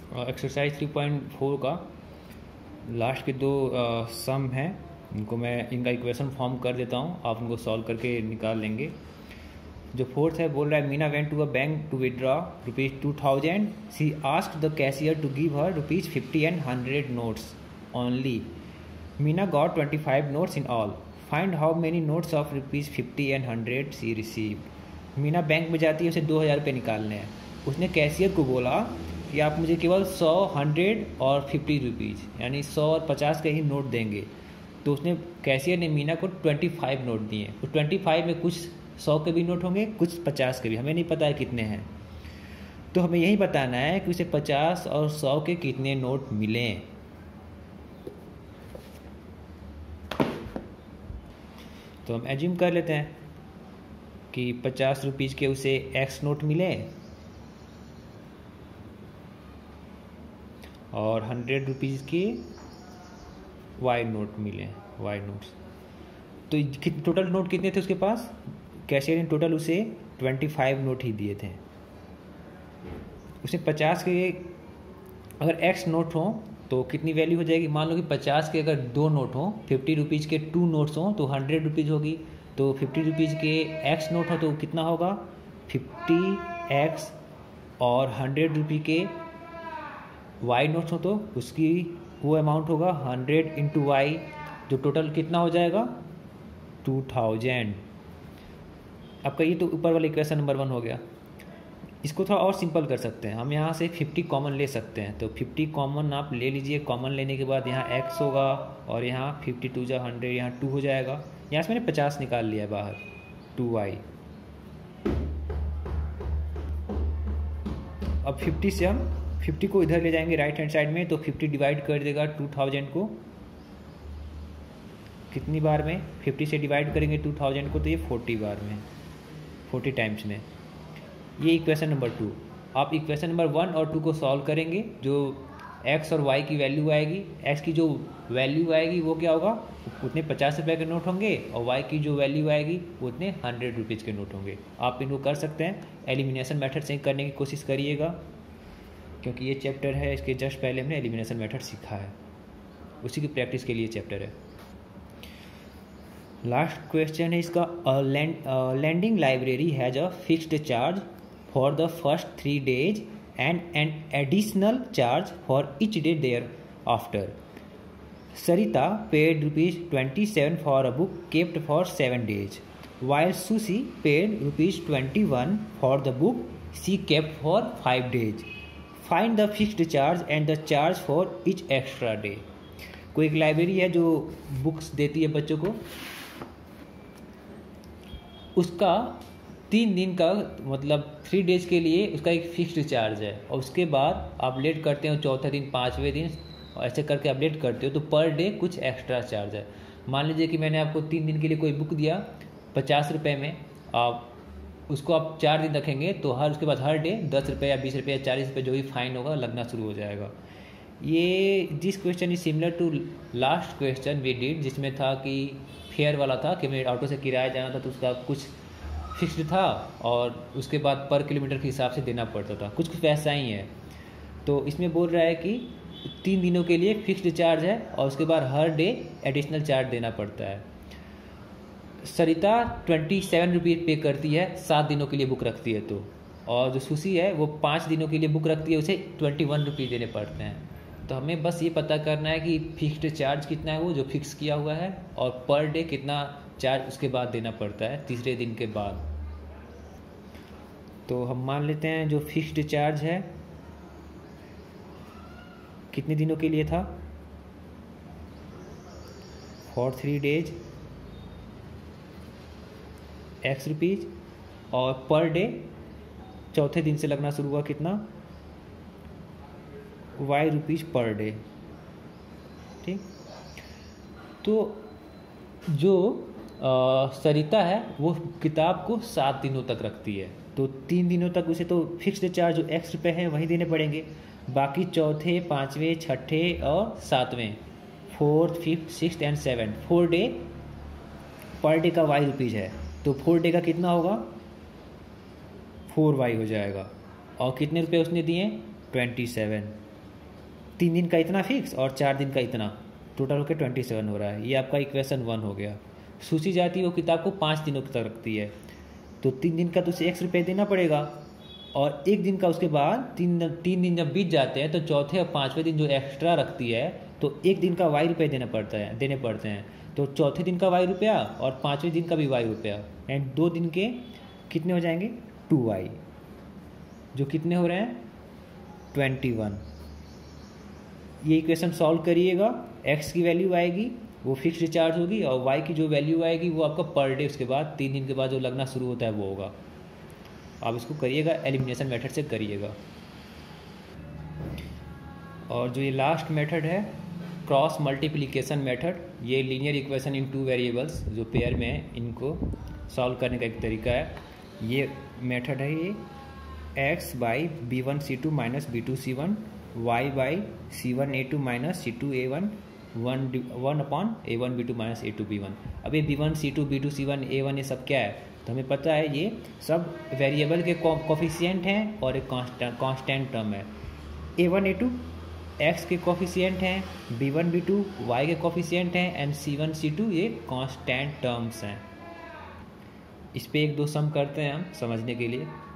Exercise 3.4 का last के दो सम हैं, इनको मैं इनका इक्वेशन फॉर्म कर देता हूँ, आप उनको सॉल्व करके निकाल लेंगे। जो फोर्थ है बोल रहा है Meena went to a bank to withdraw ₹2000। She asked the cashier to give her ₹50 and 100 notes only. Meena got 25 notes in all. Find how many notes of ₹50 and 100 she received. Meena bank में जाती है, उसे 2000 रुपये निकालने हैं। उसने कैशियर को बोला कि आप मुझे केवल 100, 100 और 50 रुपीज़ यानी 100 और 50 के ही नोट देंगे। तो उसने कैशियर ने मीना को 25 नोट दिए। उस 25 में कुछ 100 के भी नोट होंगे, कुछ 50 के भी, हमें नहीं पता है कितने हैं। तो हमें यही बताना है कि उसे 50 और 100 के कितने नोट मिलें। तो हम एज्यूम कर लेते हैं कि 50 रुपीज़ के उसे X नोट मिले और 100 रुपीज़ के Y नोट मिले, Y नोट्स। तो टोटल नोट कितने थे उसके पास? कैशियर ने टोटल उसे 25 नोट ही दिए थे। उसने 50 के अगर X नोट हो तो कितनी वैल्यू हो जाएगी? मान लो कि 50 के अगर 2 नोट हों, 50 रुपीज़ के 2 नोट्स हों तो 100 रुपीज़ होगी। तो 50 रुपीज़ के X नोट हो तो कितना होगा? 50X। और 100 रुपये के Y नोट्स हो तो उसकी वो अमाउंट होगा 100 × Y, जो टोटल कितना हो जाएगा? 2000। आपका ये तो ऊपर वाला इक्वेशन नंबर 1 हो गया। इसको थोड़ा और सिंपल कर सकते हैं, हम यहाँ से 50 कॉमन ले सकते हैं। तो 50 कॉमन आप ले लीजिए। कॉमन लेने के बाद यहाँ X होगा और यहाँ 52 जा 100, यहाँ 2 हो जाएगा। यहाँ से मैंने 50 निकाल लिया है बाहर, 2Y। अब 50 से हम 50 को इधर ले जाएंगे राइट हैंड साइड में, तो 50 डिवाइड कर देगा 2000 को कितनी बार में? 50 से डिवाइड करेंगे 2000 को तो ये 40 बार में, 40 टाइम्स में। ये इक्वेशन नंबर 2। आप इक्वेशन नंबर 1 और 2 को सॉल्व करेंगे। जो X और Y की वैल्यू आएगी, X की जो वैल्यू आएगी वो क्या होगा? उतने 50 रुपये के नोट होंगे और Y की जो वैल्यू आएगी उतने 100 रुपीज़ के नोट होंगे। आप इनको कर सकते हैं। एलिमिनेशन मेथड से करने की कोशिश करिएगा, क्योंकि ये चैप्टर है, इसके जस्ट पहले हमने एलिमिनेशन मेथड सीखा है, उसी की प्रैक्टिस के लिए चैप्टर है। लास्ट क्वेश्चन है इसका। Lending library has a fixed charge for the first 3 days and an additional charge for each day thereafter. Sarita paid ₹27 for a book kept for 7 days, while Susie paid ₹21 for the book she kept for 5 days. Find the fixed charge and the charge for each extra day. कोई एक library है जो books देती है बच्चों को, उसका 3 दिन का मतलब 3 days के लिए उसका एक फिक्स्ड चार्ज है, और उसके बाद आप लेट करते हो 4थे दिन, 5वें दिन, ऐसे करके आप लेट करते हो तो पर डे कुछ एक्स्ट्रा चार्ज है। मान लीजिए कि मैंने आपको 3 दिन के लिए कोई बुक दिया 50 रुपये में, आप उसको आप 4 दिन रखेंगे तो उसके बाद हर डे 10 रुपये या 20 रुपये या 40 रुपये जो भी फाइन होगा लगना शुरू हो जाएगा। ये this question is similar to last question we did, जिसमें था कि फेयर वाला था कि मेरे ऑटो से किराया जाना था तो उसका कुछ फिक्स्ड था और उसके बाद पर किलोमीटर के हिसाब से देना पड़ता था, कुछ वैसा ही है। तो इसमें बोल रहा है कि 3 दिनों के लिए फिक्स्ड चार्ज है और उसके बाद हर डे एडिशनल चार्ज देना पड़ता है। सरिता 27 रुपये पे करती है, 7 दिनों के लिए बुक रखती है तो, और जो सुशी है वो 5 दिनों के लिए बुक रखती है, उसे 21 रुपये देने पड़ते हैं। तो हमें बस ये पता करना है कि फिक्स्ड चार्ज कितना है वो जो फिक्स किया हुआ है, और पर डे कितना चार्ज उसके बाद देना पड़ता है 3रे दिन के बाद। तो हम मान लेते हैं जो फिक्स्ड चार्ज है कितने दिनों के लिए था? फॉर 3 days X रुपीज़, और पर डे 4थे दिन से लगना शुरू हुआ कितना? Y rupees per day. ठीक, तो जो सरिता है वो किताब को 7 दिनों तक रखती है, तो 3 दिनों तक उसे तो फिक्स्ड चार्ज जो X रुपये है वही देने पड़ेंगे। बाकी 4थे, 5वें, 6ठे और 7वें, 4th, 5th, 6th and 7th 4 day per day का Y रुपीज़ है, तो 4 डे का कितना होगा? 4Y हो जाएगा। और कितने रुपए उसने दिए? 27। 3 दिन का इतना फिक्स और 4 दिन का इतना, टोटल होकर 27 हो रहा है। ये आपका इक्वेशन 1 हो गया। सूची जाती वो किताब को 5 दिनों तक रखती है, तो 3 दिन का तो उसे X रुपये देना पड़ेगा, और 1 दिन का उसके बाद 3 दिन जब बीत जाते हैं तो चौथे और 5वें दिन जो एक्स्ट्रा रखती है तो 1 दिन का Y रुपये देने पड़ते हैं। तो चौथे दिन का Y रुपया और 5वें दिन का भी Y रुपया, एंड 2 दिन के कितने हो जाएंगे 2Y, जो कितने हो रहे हैं 21। ये इक्वेशन सॉल्व करिएगा, X की वैल्यू आएगी वो फिक्स्ड चार्ज होगी, और Y की जो वैल्यू आएगी वो आपका पर डे उसके बाद 3 दिन के बाद जो लगना शुरू होता है वो होगा। आप इसको करिएगा, एलिमिनेशन मेथड से करिएगा। और जो ये लास्ट मेथड है क्रॉस मल्टीप्लिकेशन मेथड, ये लीनियर इक्वेशन इन 2 वेरिएबल्स जो पेयर में है इनको सॉल्व करने का एक तरीका है। ये मेथड है ये x by b1c2 minus b2c1 y by c1a2 minus c2a1 1 upon a1b2 minus a2b1। अब ये b1c2 b2c1 a1 ये सब क्या है, तो हमें पता है ये सब वेरिएबल के कोफिशिएंट हैं और एक कांस्टेंट टर्म है। a1 a2 x के कोफिशिएंट हैं, b1 b2 y के कोफिशिएंट हैं, एंड c1 c2 ये कांस्टेंट टर्म्स हैं। इस पे 1-2 सम करते हैं हम समझने के लिए।